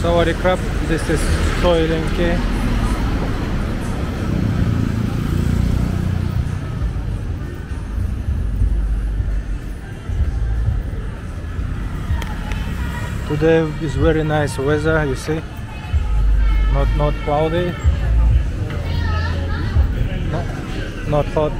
Sawadee Krap, this is Soy Lenke. Today is very nice weather, you see, not cloudy, not hot.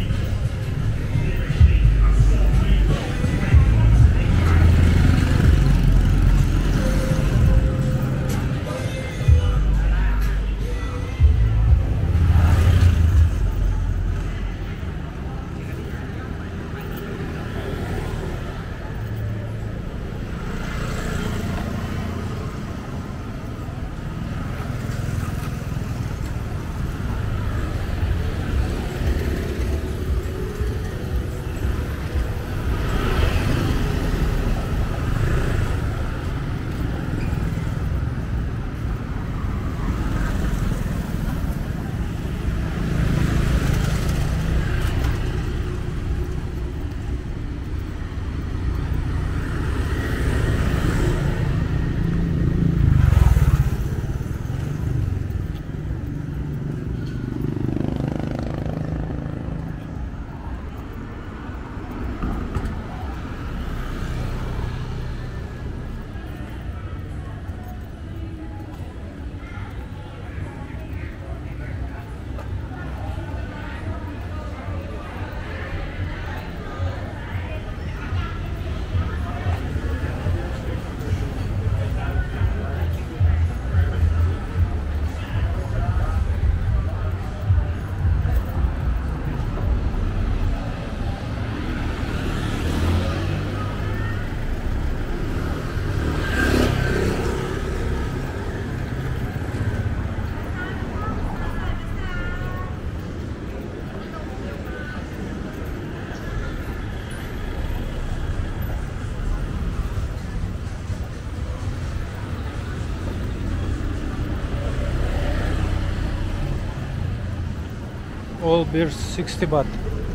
All beers 60 baht.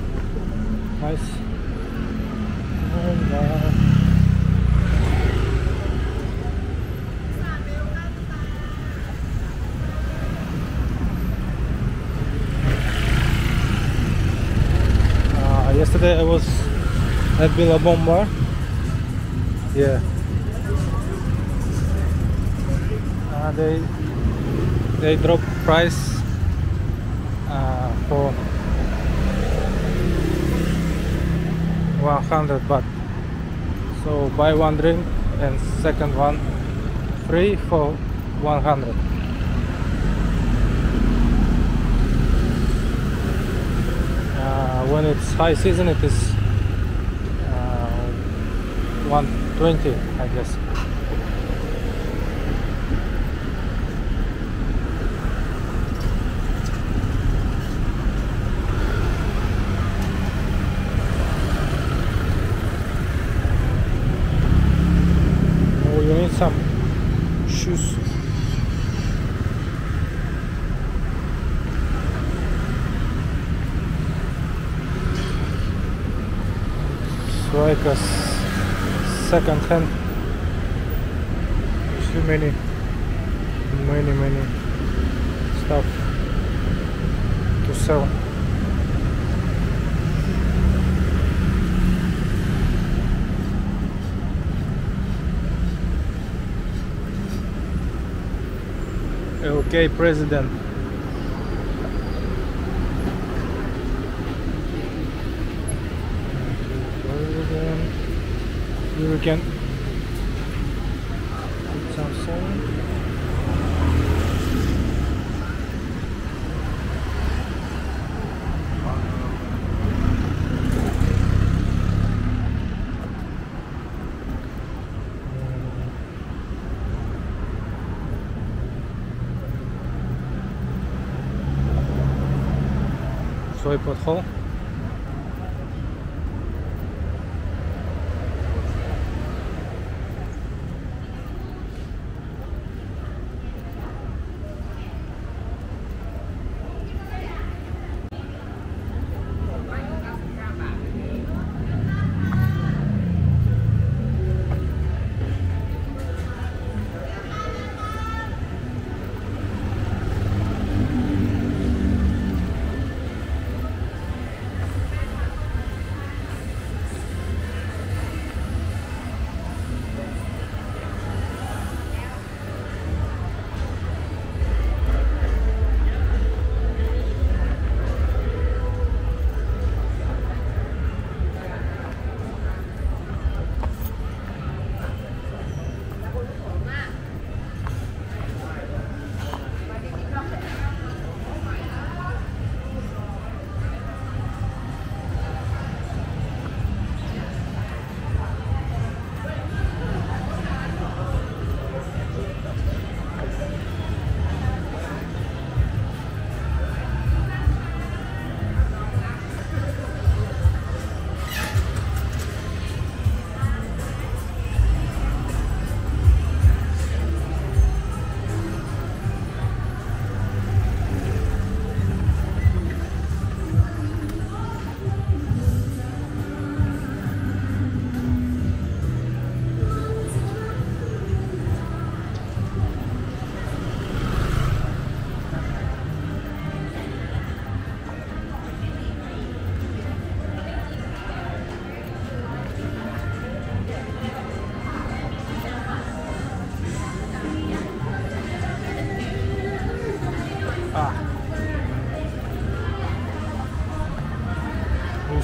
Nice. Yesterday I was at Billabong Bar. Yeah. They dropped price for 100 baht. So buy one drink and second one free for 100. When it's high season, it is 120, I guess. Oh, you need some shoes. Like a second hand. Too many stuff to sell. Okay, President. Here we can put some salt. Soy pothole.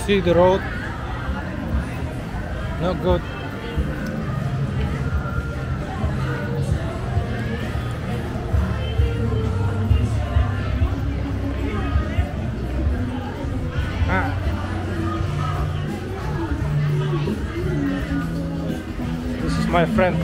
see the road. Not good. This is my friend.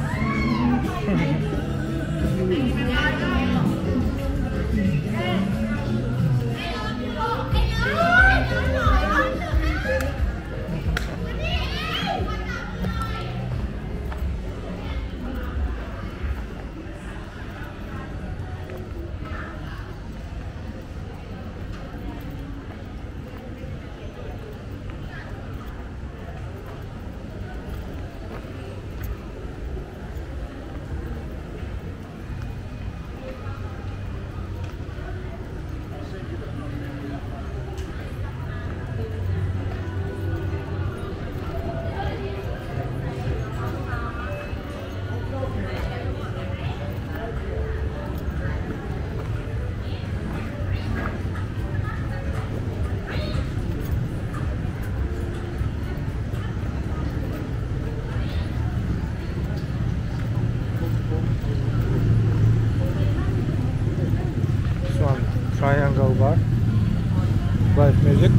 Triangle bar, live music.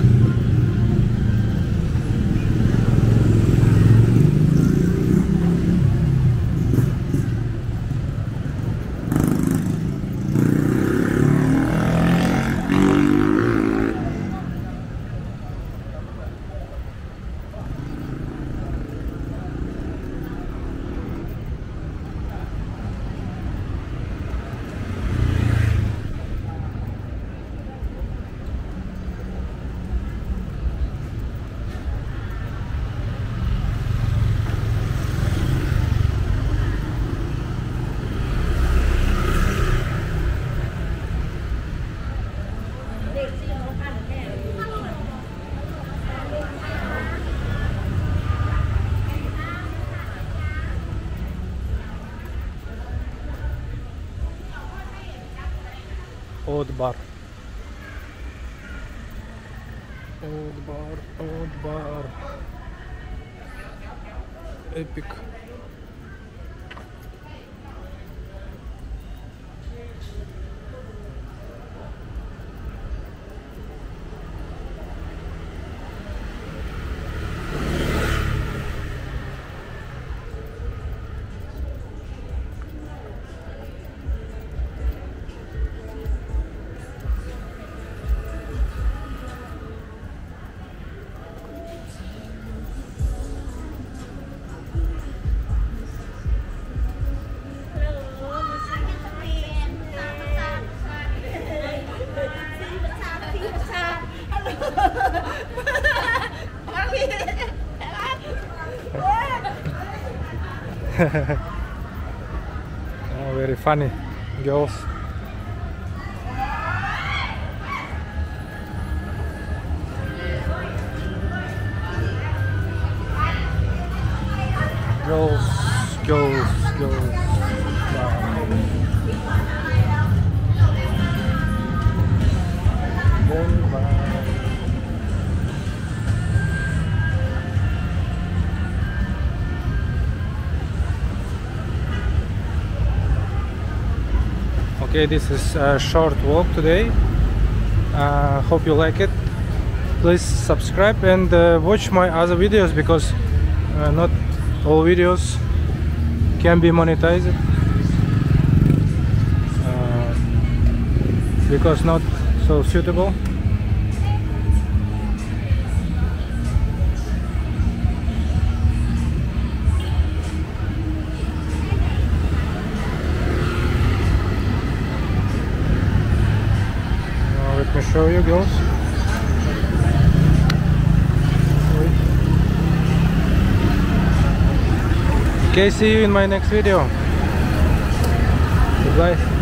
Old bar. Old bar, old bar. Epic. Oh, very funny girls. Girls. Okay, this is a short walk today. Hope you like it. Please subscribe and watch my other videos, because not all videos can be monetized, because not so suitable. Let me show you, girls. Okay, see you in my next video. Goodbye.